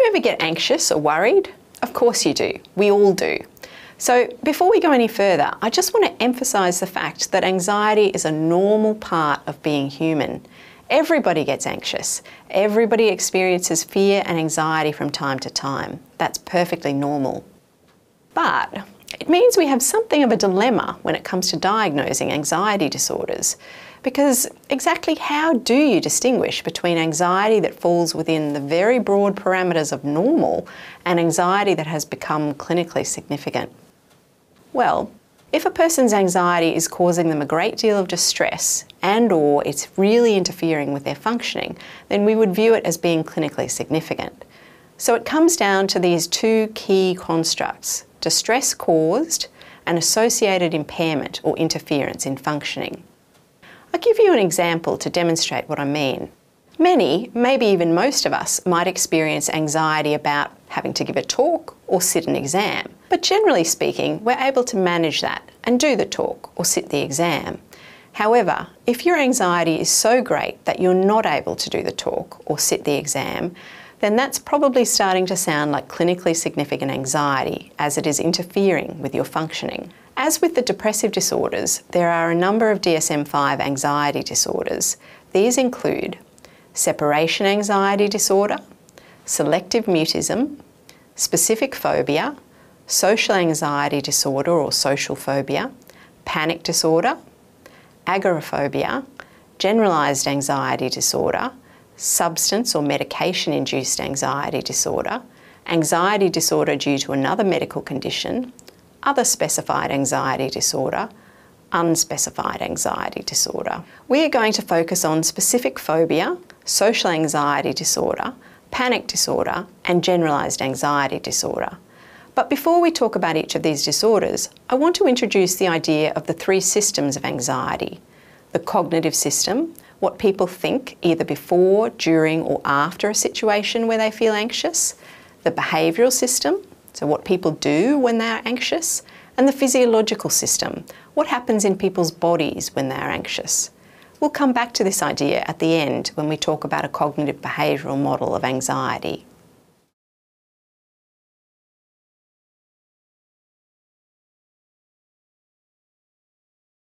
ever get anxious or worried? Of course you do. We all do. So before we go any further, I just want to emphasise the fact that anxiety is a normal part of being human. Everybody gets anxious. Everybody experiences fear and anxiety from time to time. That's perfectly normal. But it means we have something of a dilemma when it comes to diagnosing anxiety disorders, because exactly how do you distinguish between anxiety that falls within the very broad parameters of normal and anxiety that has become clinically significant? Well, if a person's anxiety is causing them a great deal of distress and/or it's really interfering with their functioning, then we would view it as being clinically significant. So it comes down to these two key constructs: distress caused and associated impairment or interference in functioning. I'll give you an example to demonstrate what I mean. Many, maybe even most of us, might experience anxiety about having to give a talk or sit an exam. But generally speaking, we're able to manage that and do the talk or sit the exam. However, if your anxiety is so great that you're not able to do the talk or sit the exam, then that's probably starting to sound like clinically significant anxiety, as it is interfering with your functioning. As with the depressive disorders, there are a number of DSM-5 anxiety disorders. These include separation anxiety disorder, selective mutism, specific phobia, social anxiety disorder or social phobia, panic disorder, agoraphobia, generalised anxiety disorder, substance or medication-induced anxiety disorder, anxiety disorder due to another medical condition, other specified anxiety disorder, unspecified anxiety disorder. We are going to focus on specific phobia, social anxiety disorder, panic disorder, and generalised anxiety disorder. But before we talk about each of these disorders, I want to introduce the idea of the three systems of anxiety: the cognitive system, what people think either before, during, or after a situation where they feel anxious; the behavioural system, so what people do when they're anxious; and the physiological system, what happens in people's bodies when they're anxious. We'll come back to this idea at the end when we talk about a cognitive behavioural model of anxiety.